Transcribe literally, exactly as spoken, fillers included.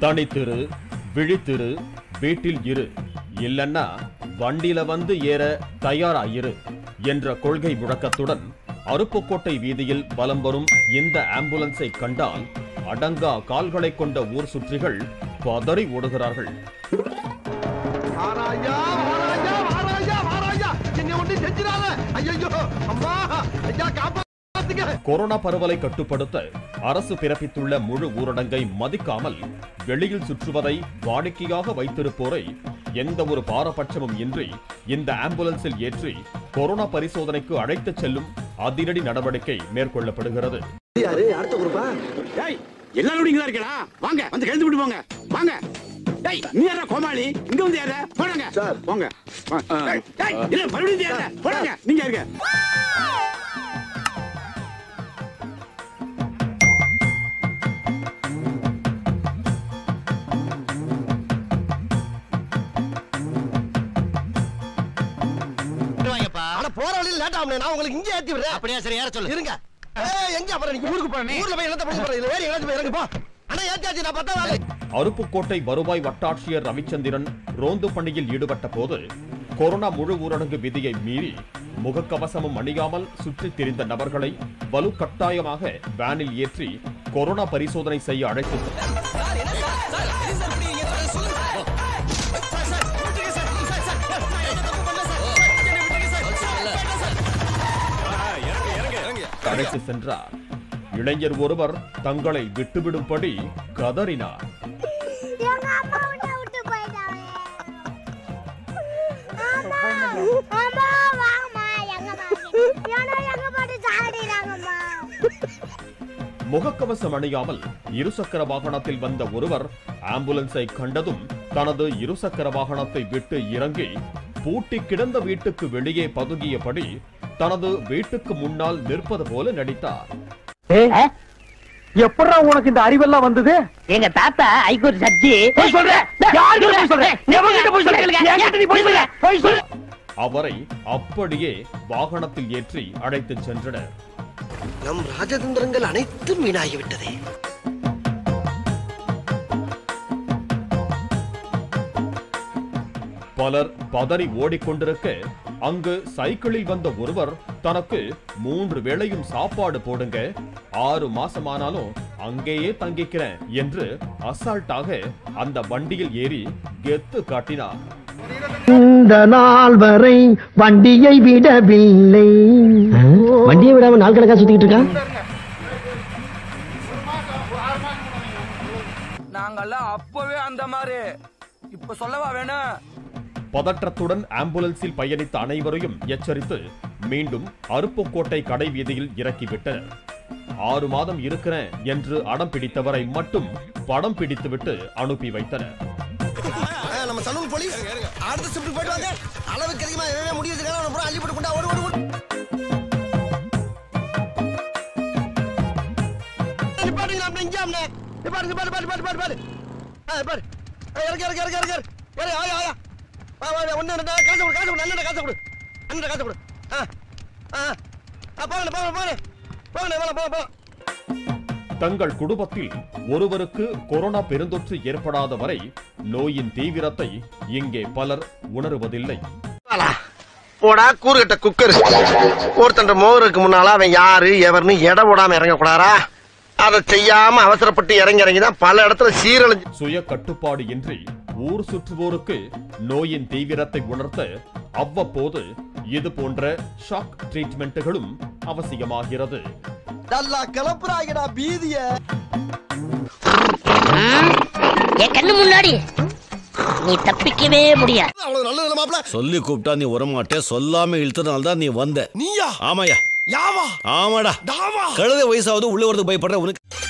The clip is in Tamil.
தனித்திரு, விழித்திரு, வீட்டில் இரு, இல்லன்னா வண்டியில வந்து ஏற தயாராயிரு என்ற கொள்கை முழக்கத்துடன் அருப்புக்கோட்டை வீதியில் வலம் வரும் இந்த ஆம்புலன்ஸை கண்டால் அடங்கா கால்களை கொண்ட ஊர் சுற்றிகள் பதறி ஓடுகிறார்கள். கொரோனா பரவலை கட்டுப்படுத்த அரசு பிறப்பித்துள்ள முழு ஊரடங்கை மதிக்காமல் வெளியில் சுற்றுவதை வாடிக்கையாக வைத்திருப்போரை எந்த ஒரு பாரபட்சமும் இன்றி இந்த ஆம்புலன்ஸில் ஏற்றி கொரோனா பரிசோதனைக்கு அழைத்துச் செல்லும் அதிரடி நடவடிக்கை மேற்கொள்ளப்படுகிறது. போற வழியில லேட் ஆகும். நான் உங்களுக்கு இங்கே ஏத்தி விடுறேன். அப்படியே சரி ஏற சொல்லு. இருங்க. ஏய் எங்க அப்புறம் நீங்க ஊருக்கு போறீங்க. ஊர்ல போய் என்னத்த பண்ண போறீங்க? வேற எங்கயாச்சும் போய் இறங்கு போ. அண்ணா ஏத்தியாச்சு நான் பத்தா வேலை. அருப்புக்கோட்டை வருவாய் வட்டாட்சியர் ரவிச்சந்திரன் ரோந்து பணியில் ஈடுபட்ட போது கொரோனா முழு ஊரடங்கு விதியை மீறி முகக்கவசமும் அணியாமல் சுற்றித் திரிந்த நபர்களை வலுக்கட்டாயமாக வேனில் ஏற்றி கொரோனா பரிசோதனை செய்ய அழைத்து அழைத்து சென்றார். இளைஞர் ஒருவர் தங்களை விட்டுவிடும்படி கதறினார். முகக்கவசம் அணியாமல் இருசக்கர வாகனத்தில் வந்த ஒருவர் ஆம்புலன்ஸை கண்டதும் தனது இருசக்கர வாகனத்தை விட்டு இறங்கி பூட்டி கிடந்த வீட்டுக்கு வெளியே பதுங்கியபடி தனது வீட்டுக்கு முன்னால் நிற்பது போல நடித்தார். எப்படா உனக்கு இந்த அறிவெல்லாம் வந்தது? எங்க தாத்தா ஐகோர்ட் ஜட்ஜி. அவரை அப்படியே வாகனத்தில் ஏற்றி அழைத்துச் சென்றனர். நம் ராஜதந்திரங்கள் அனைத்தும் வீணாகிவிட்டதே. பலர் பதறி ஓடிக்கொண்டிருக்க அங்கு சைக்கிளில் வந்த ஒருவர் தனக்கு மூன்று வேளையும் சாப்பாடு போடுங்க, ஆறு மாசமானாலும் அங்கேயே தங்கிக்கிறேன் என்று அசால்ட்டாக அந்த வண்டியில் ஏறி கெத்து காட்டினார். இந்த நாள் வரை வண்டியை விடவில்லை. வண்டியை விடாம நாள் கணக்கா சுத்திட்டு இருக்கான். நாங்கெல்லாம் அப்பவே அந்த மாதிரி இப்ப சொல்லவா வேணும். பதற்றத்துடன் ஆம்புலன்ஸில் பயணித்த அனைவரையும் எச்சரித்து மீண்டும் அருப்புக்கோட்டை கடை வீதியில் இறக்கிவிட்டனர். ஆறு மாதம் இருக்கிறேன் என்று அடம் பிடித்தவரை மட்டும் படம் பிடித்துவிட்டு அனுப்பி வைத்தனர். நம்ம சலூன் போலீஸ் அடுத்த ஷிப்ட் போய்ட்டு வாங்க. அளவுக்கு அதிகமா எவே முடியுதுங்க. அவன பூரா அள்ளி போட்டு கொண்டா ஓடு ஓடு ஓடு. நிப்பாட்டுங்க அப்படி இங்க அம்னே. நிப்பாட்டுங்க பாரு பாரு பாரு பாரு பாரு. ஆ பாரு. இறங்க இறங்க இறங்க இறங்க. ஏய் ஆயா ஆயா. வா வா ஒண்ணு ரெண்டு காசு கொடு காசு கொடு நல்ல காசு கொடு. அண்ணன் காசு கொடு. ஆ ஆ ஆ போங்க போங்க போங்க. போங்க போங்க போங்க. தங்கள் குடும்பத்தில் ஒருவருக்கு கொரோனா பெருந்தொற்று ஏற்படாத வரை நோயின் தீவிரத்தை இங்கே பலர் உணருவதில்லை. போடா கூறுகட்ட குக்கர். ஒருத்தன் மோகருக்கு முன்னால அவன் யாரு எவர்னு எடை போடாம இறங்க கூடாரா? அதை செய்யாம அவசரப்பட்டு இறங்கி இறங்கிதான் பல இடத்துல சீரழிஞ்சு. சுய கட்டுப்பாடு இன்றி ஊர் சுற்றுவோருக்கு நோயின் தீவிரத்தை உணர்த்த அவ்வப்போது இது போன்ற ஷாக் ட்ரீட்மெண்ட்டுகளும் அவசியமாகிறது. நல்லா கிளப்புறாங்கடா பீதிய. என் கண்ணு முன்னாடி நீ தப்பிக்கவே முடியாது. அவ்வளவு நல்லது மாப்ள. சொல்லி கூப்பிட்டா நீ வரமாட்டே, சொல்லாம இழுத்தனால தான் நீ வந்த. நீயா? ஆமாயா. யாவா? ஆமாடா. டாவா. கழுத வயசாவது உள்ள வரதுக்கு பயப்படுற உனக்கு